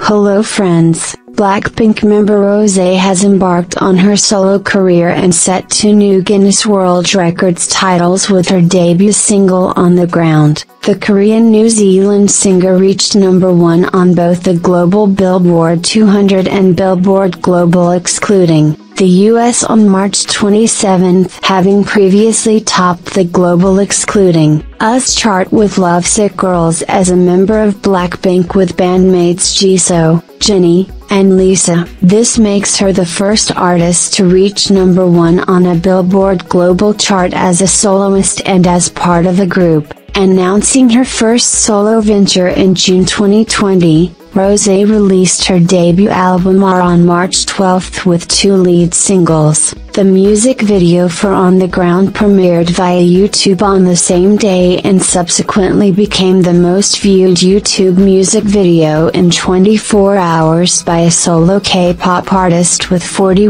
Hello friends, Blackpink member Rose has embarked on her solo career and set 2 new Guinness World Records titles with her debut single On the Ground. The Korean-New Zealand singer reached number 1 on both the global Billboard 200 and Billboard Global excluding the US on March 27, having previously topped the global excluding US chart with Lovesick Girls as a member of Blackpink with bandmates Jisoo, Jennie, and Lisa. This makes her the first artist to reach number 1 on a Billboard Global chart as a soloist and as part of a group. Announcing her first solo venture in June 2020, Rose released her debut album on March 12 with 2 lead singles. The music video for On the Ground premiered via YouTube on the same day and subsequently became the most viewed YouTube music video in 24 hours by a solo K-pop artist with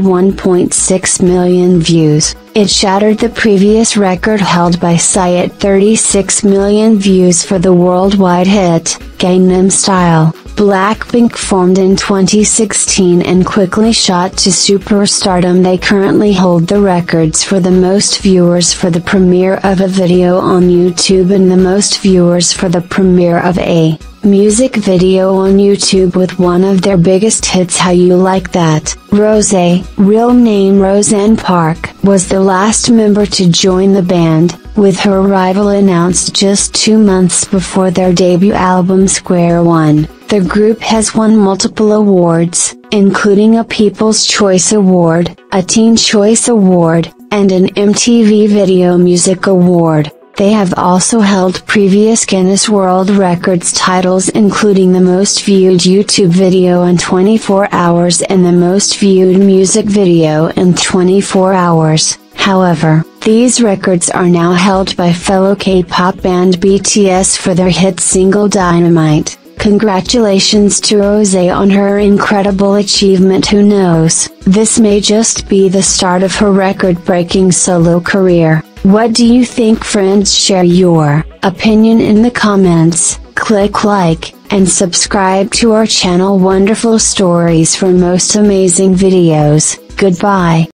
41.6 million views. It shattered the previous record held by Psy at 36 million views for the worldwide hit, Gangnam Style. Blackpink formed in 2016 and quickly shot to superstardom. They currently hold the records for the most viewers for the premiere of a video on YouTube and the most viewers for the premiere of a music video on YouTube with one of their biggest hits How You Like That. Rose, real name Roseanne Park, was the last member to join the band, with her arrival announced just 2 months before their debut album Square One. The group has won multiple awards, including a People's Choice Award, a Teen Choice Award, and an MTV Video Music Award. They have also held previous Guinness World Records titles including the most viewed YouTube video in 24 hours and the most viewed music video in 24 hours. However, these records are now held by fellow K-pop band BTS for their hit single Dynamite. Congratulations to Rose on her incredible achievement. Who knows, this may just be the start of her record-breaking solo career. What do you think, friends? Share your opinion in the comments, click like, and subscribe to our channel. Wonderful stories for most amazing videos. Goodbye.